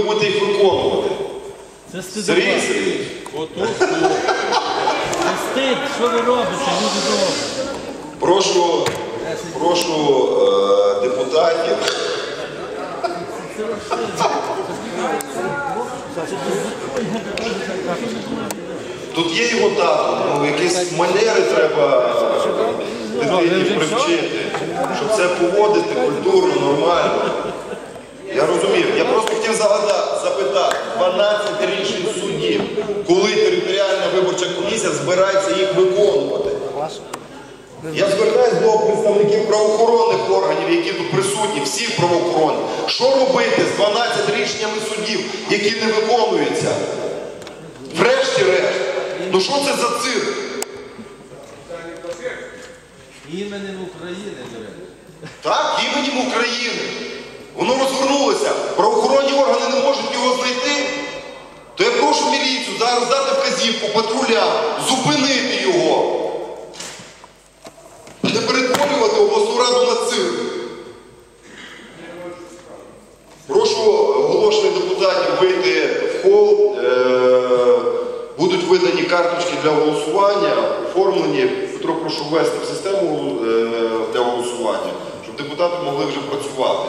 будете їх виконувати. Це стидово. Сергій Сергійович. Це стид, що ви робите, люди добрі. Прошу депутатів. Тут є його тато, ну, якісь манери треба дитині привчити, щоб це поводити культурно, нормально. Я розумію. Я просто хотів запитати, 12 рішень суддів, коли територіальна виборча комісія збирається їх виконувати. Я звертаюся до представників правоохоронних органів, які тут присутні, всіх правоохоронних. Що робити з 12 рішеннями суддів, які не виконуються? Врешті-решт. Ну що це за цирк? Іменем України, до речі. Так, іменем України. Воно розвернулося. Правоохоронні органи не можуть його знайти. То я прошу міліцію зараз дати вказівку патрулям, зупинити його. А не перетворювати обласну раду на цирк. Прошу оголошених депутатів вийти в хол. Будуть видані карточки для голосування, оформлені. Петро, прошу ввести в систему для голосування, щоб депутати могли вже працювати.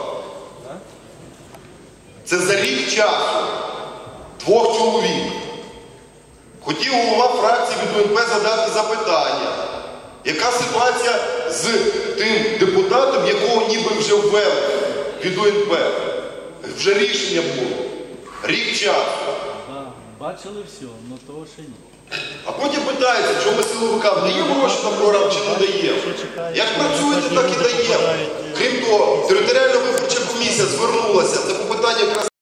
Це за рік часу 2 чоловік. Хотів голова фракції від УНП задати запитання. Яка ситуація з тим депутатом, якого ніби вже ввели від УНП? Вже рішення було. Рік часу. Бачили все, але того ще ні. А потім питаються, чому ми силовикам даємо гроші на програму чи не даємо. Як працюєте, так і даємо. Крім того, територіальна виборча комісія звернулася, це по питанню якраз